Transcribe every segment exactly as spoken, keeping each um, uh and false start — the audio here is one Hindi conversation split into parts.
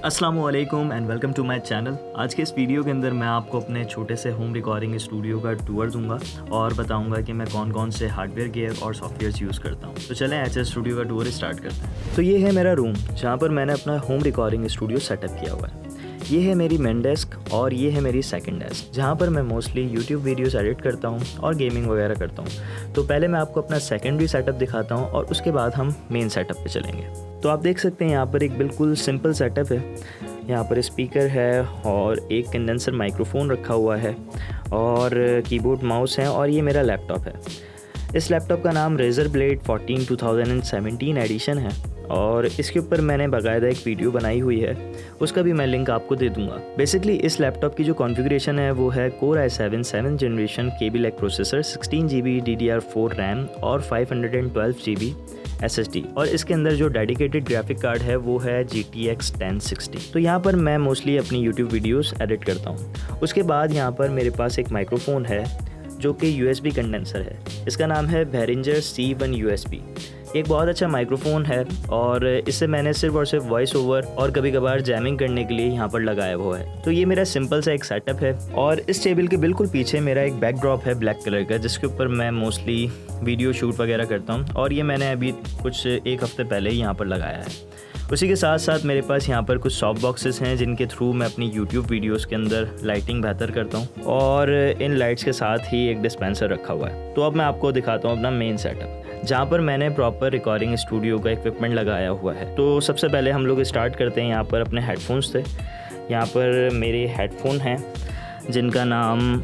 अस्सलाम वालेकुम and welcome to my channel. आज के इस वीडियो के अंदर मैं आपको अपने छोटे से होम रिकॉर्डिंग स्टूडियो का टूर दूंगा और बताऊंगा कि मैं कौन कौन से हार्डवेयर गियर और सॉफ्टवेयर्स यूज़ करता हूं। तो चलें एच एस स्टूडियो का टूर स्टार्ट करते हैं। तो ये है मेरा रूम जहां पर मैंने अपना होम रिकॉर्डिंग स्टूडियो सेटअप किया हुआ है। ये है मेरी मेन डेस्क और ये है मेरी सेकंड डेस्क जहाँ पर मैं मोस्टली यूट्यूब वीडियोस एडिट करता हूँ और गेमिंग वगैरह करता हूँ। तो पहले मैं आपको अपना सेकेंडरी सेटअप दिखाता हूँ और उसके बाद हम मेन सेटअप पे चलेंगे। तो आप देख सकते हैं यहाँ पर एक बिल्कुल सिंपल सेटअप है। यहाँ पर स्पीकर है और एक कंडेंसर माइक्रोफोन रखा हुआ है और कीबोर्ड माउस है और ये मेरा लैपटॉप है। इस लैपटॉप का नाम Razer Blade fourteen two thousand seventeen edition है और इसके ऊपर मैंने बाकायदा एक वीडियो बनाई हुई है, उसका भी मैं लिंक आपको दे दूंगा। बेसिकली इस लैपटॉप की जो कॉन्फ़िगरेशन है वो है core I seven seven generation Kaby Lake processor, sixteen G B D D R four RAM और five hundred twelve G B S S D और इसके अंदर जो डेडिकेटेड ग्राफिक कार्ड है वो है G T X ten sixty. तो यहाँ पर मैं मोस्टली अपनी यूट्यूब वीडियोस एडिट करता हूँ। उसके बाद यहाँ पर मेरे पास एक माइक्रोफोन है जो कि यू एस बी कंडेंसर है। इसका नाम है Behringer C one U S B. एक बहुत अच्छा माइक्रोफोन है और इसे मैंने सिर्फ और सिर्फ वॉइस ओवर और कभी कभार जैमिंग करने के लिए यहाँ पर लगाया हुआ है। तो ये मेरा सिंपल सा एक सेटअप है और इस टेबल के बिल्कुल पीछे मेरा एक बैकड्रॉप है ब्लैक कलर का जिसके ऊपर मैं मोस्टली वीडियो शूट वगैरह करता हूँ और ये मैंने अभी कुछ एक हफ्ते पहले ही यहाँ पर लगाया है। उसी के साथ साथ मेरे पास यहाँ पर कुछ सॉफ्ट बॉक्सेस हैं जिनके थ्रू मैं अपनी यूट्यूब वीडियोस के अंदर लाइटिंग बेहतर करता हूँ और इन लाइट्स के साथ ही एक डिस्पेंसर रखा हुआ है। तो अब मैं आपको दिखाता हूँ अपना मेन सेटअप जहाँ पर मैंने प्रॉपर रिकॉर्डिंग स्टूडियो का इक्विपमेंट लगाया हुआ है। तो सबसे पहले हम लोग स्टार्ट करते हैं यहाँ पर अपने हेडफोन्स से। यहाँ पर मेरे हेडफोन हैं जिनका नाम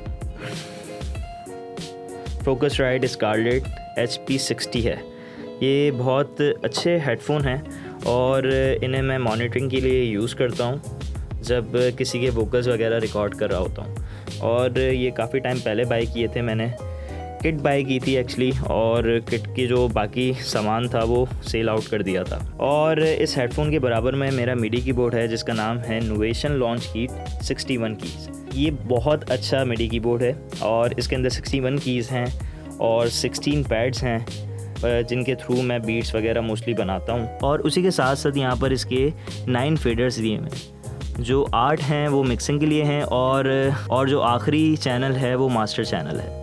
Focusrite Scarlett H P sixty है। ये बहुत अच्छे हेडफोन हैं और इन्हें मैं मॉनिटरिंग के लिए यूज़ करता हूँ जब किसी के वोकल्स वगैरह रिकॉर्ड कर रहा होता हूँ। और ये काफ़ी टाइम पहले बाय किए थे, मैंने किट बाय की थी एक्चुअली और किट की जो बाकी सामान था वो सेल आउट कर दिया था। और इस हेडफोन के बराबर में मेरा मिडी कीबोर्ड है जिसका नाम है Novation Launchkey sixty one keys. ये बहुत अच्छा मिडी कीबोर्ड है और इसके अंदर सिक्सटी वन कीज़ हैं और सिक्सटीन पैड्स हैं जिनके थ्रू मैं बीट्स वगैरह मोस्टली बनाता हूँ। और उसी के साथ साथ यहाँ पर इसके नाइन फेडर्स दिए हैं। जो आठ हैं वो मिक्सिंग के लिए हैं और और जो आखिरी चैनल है वो मास्टर चैनल है।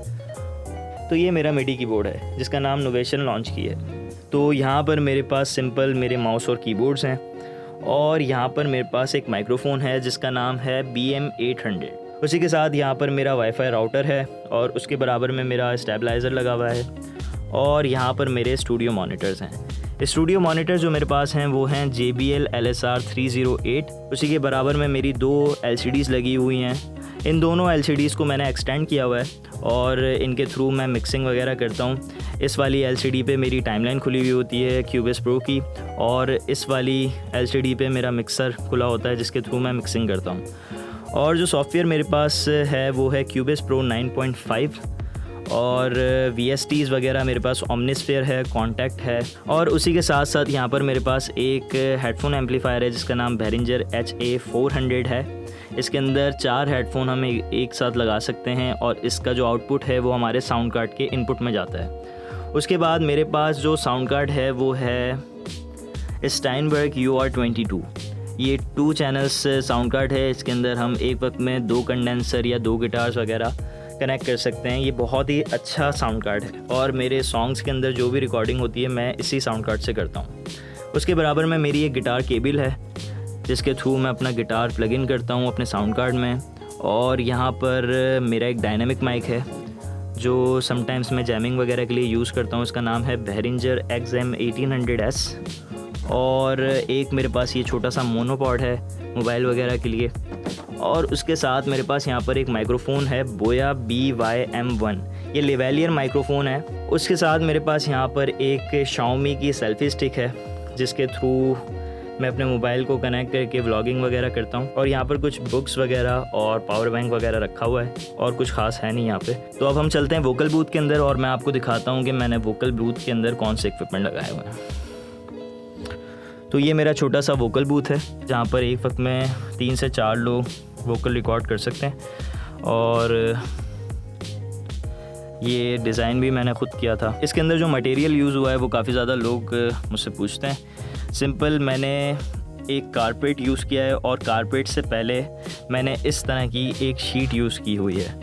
तो ये मेरा मिडी कीबोर्ड है जिसका नाम नोवेशन लॉन्च की है। तो यहाँ पर मेरे पास सिंपल मेरे माउस और कीबोर्ड्स हैं और यहाँ पर मेरे पास एक माइक्रोफोन है जिसका नाम है बी एम एट हंड्रेड। उसी के साथ यहाँ पर मेरा वाईफाई राउटर है और उसके बराबर में मेरा स्टेबलाइज़र लगा हुआ है और यहाँ पर मेरे स्टूडियो मॉनिटर्स हैं। स्टूडियो मॉनिटर जो मेरे पास हैं वो हैं J B L L S R three zero eight. उसी के बराबर में मेरी दो एल सी डीज़ लगी हुई हैं। इन दोनों एल सी डीज़ को मैंने एक्सटेंड किया हुआ है और इनके थ्रू मैं मिक्सिंग वगैरह करता हूँ। इस वाली एल सी डी पे मेरी टाइमलाइन खुली हुई होती है क्यूबेस प्रो की और इस वाली एल सी डी पे मेरा मिक्सर खुला होता है जिसके थ्रू मैं मिक्सिंग करता हूँ। और जो सॉफ्टवेयर मेरे पास है वो है Cubase pro nine point five और वी एस टीज़ वगैरह मेरे पास ओमनीस्फीयर है, कॉन्टैक्ट है। और उसी के साथ साथ यहाँ पर मेरे पास एक हेडफोन एम्पलीफायर है जिसका नाम Behringer H A four hundred है। इसके अंदर चार हेडफोन हम एक साथ लगा सकते हैं और इसका जो आउटपुट है वो हमारे साउंड कार्ड के इनपुट में जाता है। उसके बाद मेरे पास जो साउंड कार्ड है वो है Steinberg U R twenty two. ये टू चैनल्स साउंड कार्ड है। इसके अंदर हम एक वक्त में दो कंडेंसर या दो गिटार्स वगैरह कनेक्ट कर सकते हैं। ये बहुत ही अच्छा साउंड कार्ड है और मेरे सॉन्ग्स के अंदर जो भी रिकॉर्डिंग होती है मैं इसी साउंड कार्ड से करता हूँ। उसके बराबर में मेरी एक गिटार केबल है जिसके थ्रू मैं अपना गिटार प्लग इन करता हूँ अपने साउंड कार्ड में। और यहाँ पर मेरा एक डायनेमिक माइक है जो समटाइम्स मैं जैमिंग वगैरह के लिए यूज़ करता हूँ। इसका नाम है Behringer X M eighteen hundred S. और एक मेरे पास ये छोटा सा मोनोपॉड है मोबाइल वगैरह के लिए। और उसके साथ मेरे पास यहाँ पर एक माइक्रोफ़ोन है Boya B Y M one. ये लेवेलियर माइक्रोफ़ोन है। उसके साथ मेरे पास यहाँ पर एक Xiaomi की सेल्फी स्टिक है जिसके थ्रू मैं अपने मोबाइल को कनेक्ट करके व्लॉगिंग वगैरह करता हूँ। और यहाँ पर कुछ बुक्स वगैरह और पावर बैंक वगैरह रखा हुआ है और कुछ खास है नहीं यहाँ पे। तो अब हम चलते हैं वोकल बूथ के अंदर और मैं आपको दिखाता हूँ कि मैंने वोकल बूथ के अंदर कौन से इक्विपमेंट लगाए हुए हैं। तो ये मेरा छोटा सा वोकल बूथ है जहाँ पर एक वक्त में तीन से चार लोग वोकल रिकॉर्ड कर सकते हैं और ये डिज़ाइन भी मैंने ख़ुद किया था। इसके अंदर जो मटेरियल यूज़ हुआ है वो काफ़ी ज़्यादा लोग मुझसे पूछते हैं। सिंपल मैंने एक कारपेट यूज़ किया है और कारपेट से पहले मैंने इस तरह की एक शीट यूज़ की हुई है।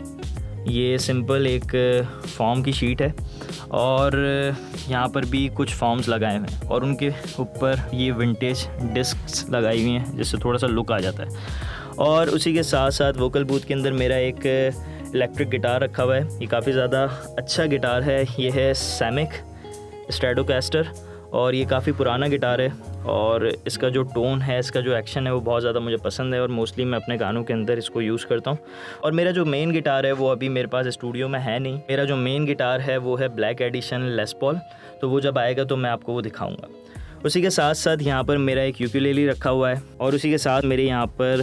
ये सिंपल एक फॉर्म की शीट है और यहाँ पर भी कुछ फॉर्म्स लगाए हुए हैं और उनके ऊपर ये विंटेज डिस्क्स लगाई हुई हैं जिससे थोड़ा सा लुक आ जाता है। और उसी के साथ साथ वोकल बूथ के अंदर मेरा एक इलेक्ट्रिक गिटार रखा हुआ है। ये काफ़ी ज़्यादा अच्छा गिटार है। ये है सैमिक स्ट्रेटोकैस्टर और ये काफ़ी पुराना गिटार है और इसका जो टोन है, इसका जो एक्शन है वो बहुत ज़्यादा मुझे पसंद है और मोस्टली मैं अपने गानों के अंदर इसको यूज़ करता हूँ। और मेरा जो मेन गिटार है वो अभी मेरे पास स्टूडियो में है नहीं। मेरा जो मेन गिटार है वो है ब्लैक एडिशन लेस पॉल, तो वो जब आएगा तो मैं आपको वो दिखाऊँगा। उसी के साथ साथ यहाँ पर मेरा एक यूकेलेली रखा हुआ है और उसी के साथ मेरे यहाँ पर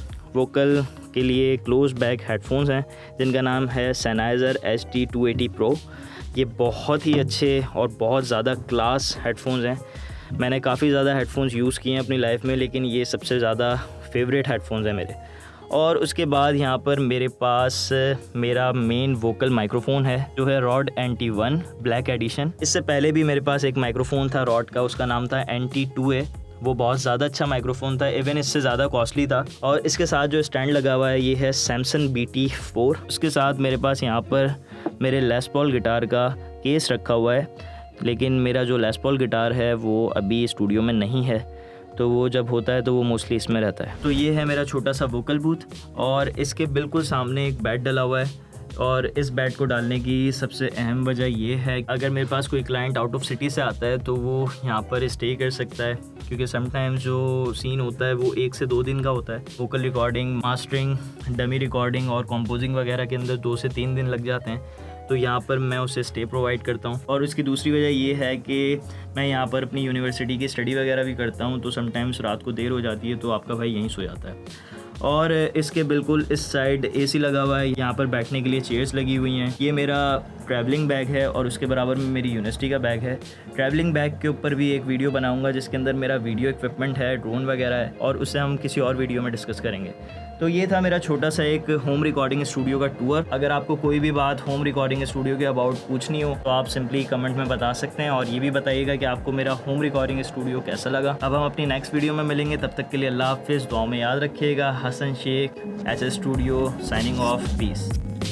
वोकल के लिए क्लोज बैक हेडफोन्स हैं जिनका नाम है Sennheiser H T two eighty pro. ये बहुत ही अच्छे और बहुत ज़्यादा क्लास हेडफोन्स हैं। मैंने काफ़ी ज़्यादा हेडफोन्स यूज़ किए हैं अपनी लाइफ में, लेकिन ये सबसे ज़्यादा फेवरेट हेडफोन्स हैं मेरे। और उसके बाद यहाँ पर मेरे पास मेरा मेन वोकल माइक्रोफ़ोन है जो है Rode N T one black edition. इससे पहले भी मेरे पास एक माइक्रोफ़ोन था रॉड का, उसका नाम था एन टी टू ए। वो बहुत ज़्यादा अच्छा माइक्रोफ़ोन था, इवन इससे ज़्यादा कॉस्टली था। और इसके साथ जो स्टैंड लगा हुआ है ये है सैमसंग बी टी फोर। उसके साथ मेरे पास यहाँ पर मेरे लेस पॉल गिटार का केस रखा हुआ है, लेकिन मेरा जो लेस पॉल गिटार है वो अभी स्टूडियो में नहीं है, तो वो जब होता है तो वो मोस्टली इसमें रहता है। तो ये है मेरा छोटा सा वोकल बूथ और इसके बिल्कुल सामने एक बेड डला हुआ है। और इस बेड को डालने की सबसे अहम वजह ये है, अगर मेरे पास कोई क्लाइंट आउट ऑफ सिटी से आता है तो वो यहाँ पर स्टे कर सकता है, क्योंकि समटाइम्स जो सीन होता है वो एक से दो दिन का होता है। Vocal recording, mastering, dummy recording और कंपोजिंग वगैरह के अंदर दो से तीन दिन लग जाते हैं, तो यहाँ पर मैं उसे स्टे प्रोवाइड करता हूँ। और इसकी दूसरी वजह ये है कि मैं यहाँ पर अपनी यूनिवर्सिटी की स्टडी वगैरह भी करता हूँ, तो समटाइम्स रात को देर हो जाती है तो आपका भाई यहीं सो जाता है। और इसके बिल्कुल इस साइड एसी लगा हुआ है, यहाँ पर बैठने के लिए चेयर्स लगी हुई हैं। ये मेरा ट्रैवलिंग बैग है और उसके बराबर में मेरी यूनिवर्सिटी का बैग है। ट्रैवलिंग बैग के ऊपर भी एक वीडियो बनाऊंगा जिसके अंदर मेरा वीडियो इक्विपमेंट है, ड्रोन वगैरह है, और उसे हम किसी और वीडियो में डिस्कस करेंगे। तो ये था मेरा छोटा सा एक होम रिकॉर्डिंग स्टूडियो का टूर। अगर आपको कोई भी बात होम रिकॉर्डिंग स्टूडियो के अबाउट पूछनी हो तो आप सिंपली कमेंट में बता सकते हैं और ये भी बताइएगा कि आपको मेरा होम रिकॉर्डिंग स्टूडियो कैसा लगा। अब हम अपनी नेक्स्ट वीडियो में मिलेंगे, तब तक के लिए अल्लाह हाफिज़। दुआ में याद रखिएगा। Hasan Shaikh, H S studio, signing off, piece.